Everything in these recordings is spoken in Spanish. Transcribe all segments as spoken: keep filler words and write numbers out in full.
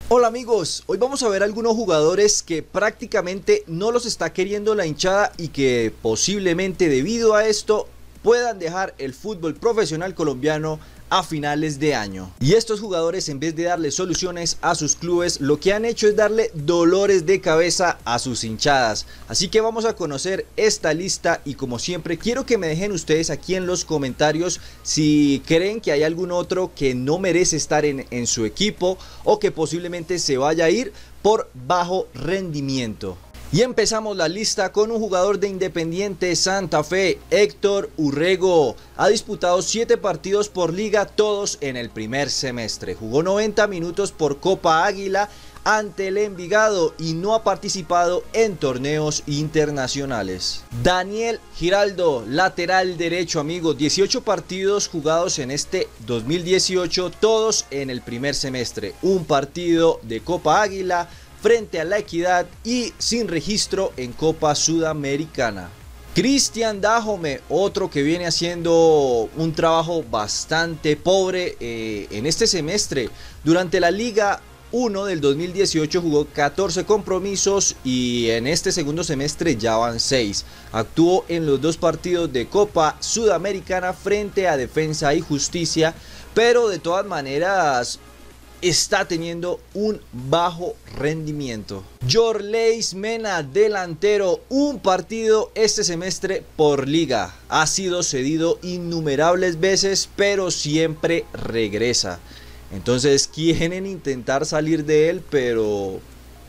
Hola amigos, hoy vamos a ver algunos jugadores que prácticamente no los está queriendo la hinchada y que posiblemente debido a esto puedan dejar el fútbol profesional colombiano a finales de año. Y estos jugadores, en vez de darle soluciones a sus clubes, lo que han hecho es darle dolores de cabeza a sus hinchadas. Así que vamos a conocer esta lista y, como siempre, quiero que me dejen ustedes aquí en los comentarios si creen que hay algún otro que no merece estar en, en su equipo o que posiblemente se vaya a ir por bajo rendimiento. Y empezamos la lista con un jugador de Independiente Santa Fe, Héctor Urrego. Ha disputado siete partidos por liga, todos en el primer semestre. Jugó noventa minutos por Copa Águila ante el Envigado y no ha participado en torneos internacionales. Daniel Giraldo, lateral derecho, amigos. dieciocho partidos jugados en este dos mil dieciocho, todos en el primer semestre. Un partido de Copa Águila frente a La Equidad y sin registro en Copa Sudamericana. Cristian Dájome, otro que viene haciendo un trabajo bastante pobre eh, en este semestre. Durante la Liga uno del dos mil dieciocho jugó catorce compromisos y en este segundo semestre ya van seis. Actuó en los dos partidos de Copa Sudamericana frente a Defensa y Justicia, pero de todas maneras está teniendo un bajo rendimiento. Yorleis Mena, delantero, un partido este semestre por liga. Ha sido cedido innumerables veces, pero siempre regresa. Entonces quieren intentar salir de él, pero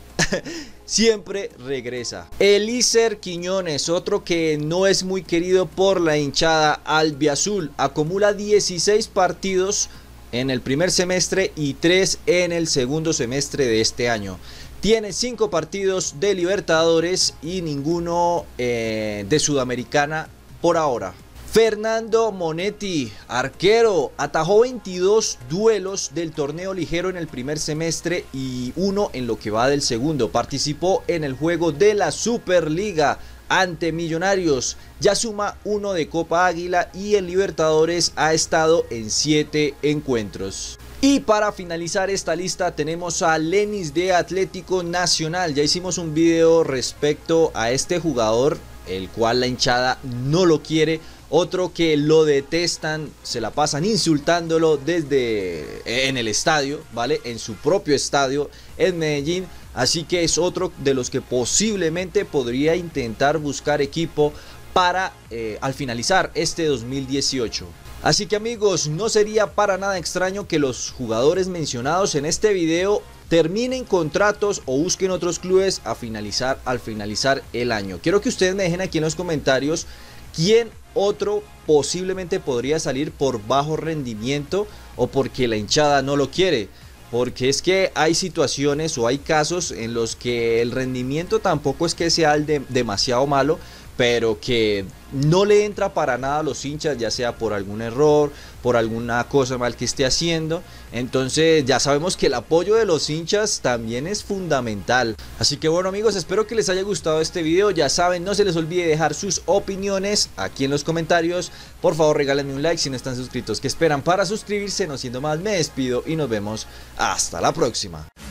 siempre regresa. Elícer Quiñones, otro que no es muy querido por la hinchada albiazul. Acumula dieciséis partidos en el primer semestre y tres en el segundo semestre de este año. Tiene cinco partidos de Libertadores y ninguno eh, de Sudamericana por ahora. Fernando Monetti, arquero, atajó veintidós duelos del torneo ligero en el primer semestre y uno en lo que va del segundo. Participó en el juego de la Superliga ante Millonarios, ya suma uno de Copa Águila y en Libertadores ha estado en siete encuentros. Y para finalizar esta lista tenemos a Lenis de Atlético Nacional. Ya hicimos un video respecto a este jugador, el cual la hinchada no lo quiere. Otro que lo detestan, se la pasan insultándolo desde en el estadio, ¿vale? En su propio estadio en Medellín. Así que es otro de los que posiblemente podría intentar buscar equipo para eh, al finalizar este dos mil dieciocho. Así que amigos, no sería para nada extraño que los jugadores mencionados en este video terminen contratos o busquen otros clubes a finalizar, al finalizar el año. Quiero que ustedes me dejen aquí en los comentarios quién otro posiblemente podría salir por bajo rendimiento o porque la hinchada no lo quiere. Porque es que hay situaciones o hay casos en los que el rendimiento tampoco es que sea el de demasiado malo, pero que no le entra para nada a los hinchas, ya sea por algún error, por alguna cosa mal que esté haciendo. Entonces ya sabemos que el apoyo de los hinchas también es fundamental. Así que bueno amigos, espero que les haya gustado este video. Ya saben, no se les olvide dejar sus opiniones aquí en los comentarios. Por favor regálenme un like si no están suscritos. ¿Qué esperan para suscribirse? No siendo más, me despido y nos vemos hasta la próxima.